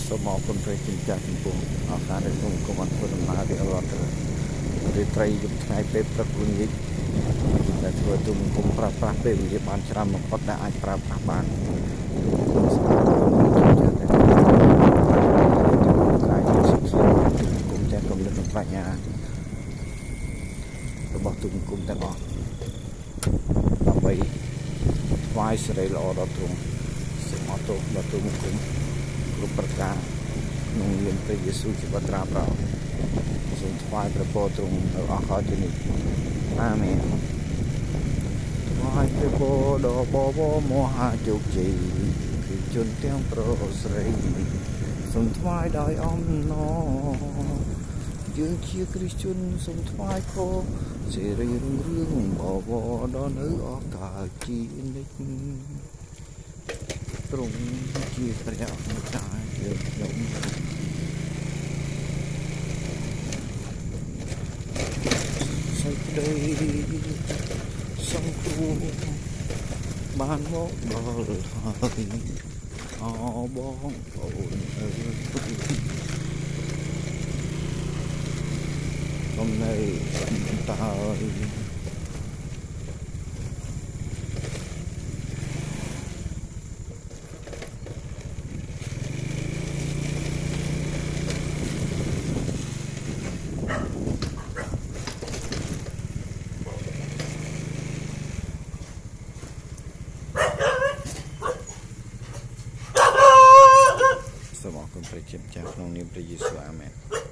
សូមអរគុណព្រះជាម្ចាស់ចំពោះឱកាសដែលសូមគុំអរគុណដំណើររៀបរាប់ទៅរាត្រីយប់ថ្ងៃពេលព្រឹកល្ងាចដែលធ្វើទូមគុំប្រើប្រាស់ពេលវេលាបានច្រើនបំផុតដែលអាចប្រើប្រាស់បានគុំស្ដាប់កាយជាសិក្សាគុំចាស់កំណត់ប្រាជ្ញារបស់ទូមគុំទាំងអស់ដើម្បីថ្វាយសិរីល្អដល់ទ្រង់សូមអរទោសដល់ទូមគុំគ្រប់ប្រការក្នុងនាមព្រះយេស៊ូវជាបត្រាប្រោសូមថ្វាយព្រះពរទ្រង់នៅអស់កលជានិច្ចអាមែនថ្វាយព្រះពរដល់បវរមហាជោគជ័យគឺជនទាំងប្រុសស្រីសូមថ្វាយដោយអំណរយើងជាគ្រីស្ទានសូមថ្វាយពរសេរីរុងរឿងបវរដល់នៅអស់កលជានិច្ចទ្រង់ជាព្រះម្ចាស់យើងខ្ញុំសេចក្តីសង្គ្រោះបានមកដល់ហើយអរបងប្អូនអើយកុំនៅបន្តើយសូមអរគុណព្រះជាម្ចាស់ក្នុងនាមព្រះយេស៊ូវអាមែន